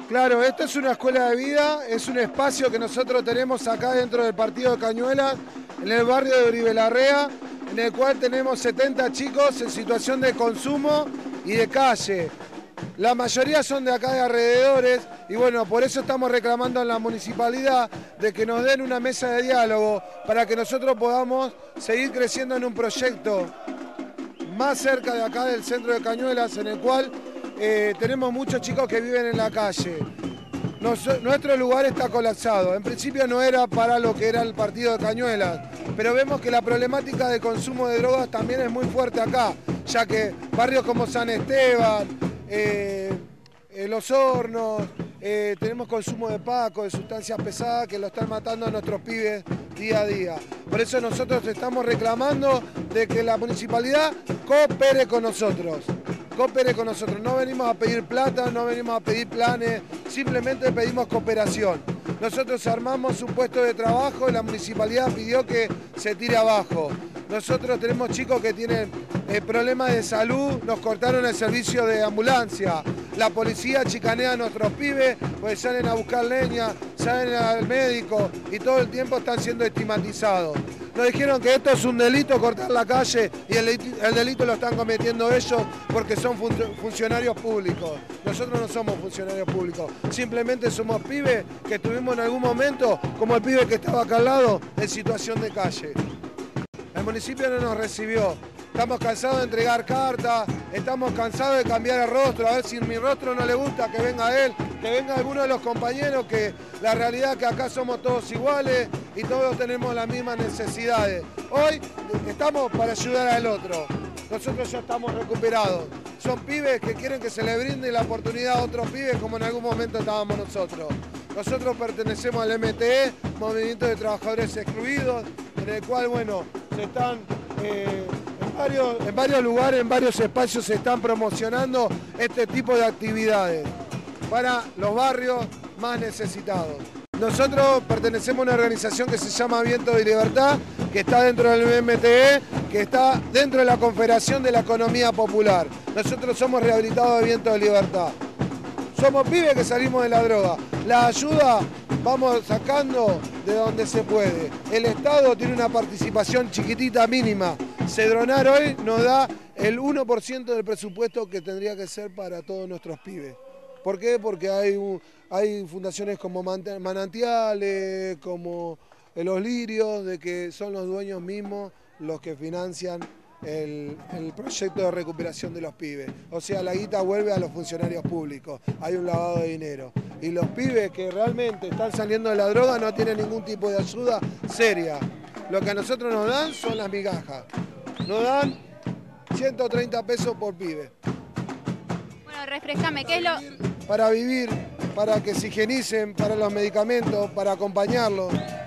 Claro, esto es una escuela de vida, es un espacio que nosotros tenemos acá dentro del partido de Cañuelas, en el barrio de Uribe Larrea, en el cual tenemos 70 chicos en situación de consumo y de calle. La mayoría son de acá de alrededores y bueno, por eso estamos reclamando en la municipalidad de que nos den una mesa de diálogo para que nosotros podamos seguir creciendo en un proyecto más cerca de acá del centro de Cañuelas, en el cual tenemos muchos chicos que viven en la calle. Nuestro lugar está colapsado. En principio no era para lo que era el partido de Cañuelas, pero vemos que la problemática de consumo de drogas también es muy fuerte acá, ya que barrios como San Esteban, Los Hornos, tenemos consumo de paco, de sustancias pesadas que lo están matando a nuestros pibes día a día. Por eso nosotros estamos reclamando de que la municipalidad coopere con nosotros. Coopere con nosotros. No venimos a pedir plata, no venimos a pedir planes, simplemente pedimos cooperación. Nosotros armamos un puesto de trabajo y la municipalidad pidió que se tire abajo. Nosotros tenemos chicos que tienen problemas de salud, nos cortaron el servicio de ambulancia. La policía chicanea a nuestros pibes, pues salen a buscar leña, salen al médico y todo el tiempo están siendo estigmatizados. Nos dijeron que esto es un delito, cortar la calle, y el delito lo están cometiendo ellos porque son funcionarios públicos. Nosotros no somos funcionarios públicos, simplemente somos pibes que estuvimos en algún momento, como el pibe que estaba acá al lado, en situación de calle. El municipio no nos recibió. Estamos cansados de entregar cartas, estamos cansados de cambiar el rostro, a ver si mi rostro no le gusta, que venga él, que venga alguno de los compañeros, que la realidad es que acá somos todos iguales y todos tenemos las mismas necesidades. Hoy estamos para ayudar al otro, nosotros ya estamos recuperados. Son pibes que quieren que se le brinde la oportunidad a otros pibes como en algún momento estábamos nosotros. Nosotros pertenecemos al MTE, Movimiento de Trabajadores Excluidos, en el cual, bueno, se están en varios lugares, en varios espacios se están promocionando este tipo de actividades para los barrios más necesitados. Nosotros pertenecemos a una organización que se llama Viento de Libertad, que está dentro del MTE, que está dentro de la Confederación de la Economía Popular. Nosotros somos rehabilitados de Viento de Libertad. Somos pibes que salimos de la droga. La ayuda vamos sacando de donde se puede. El Estado tiene una participación chiquitita, mínima. Cedronar hoy nos da el 1% del presupuesto que tendría que ser para todos nuestros pibes. ¿Por qué? Porque hay fundaciones como Manantiales, como Los Lirios, de que son los dueños mismos los que financian el proyecto de recuperación de los pibes. O sea, la guita vuelve a los funcionarios públicos, hay un lavado de dinero. Y los pibes que realmente están saliendo de la droga no tienen ningún tipo de ayuda seria. Lo que a nosotros nos dan son las migajas. Nos dan 130 pesos por pibe. Bueno, refrescame, ¿qué es lo...? Para vivir, para que se higienicen, para los medicamentos, para acompañarlos.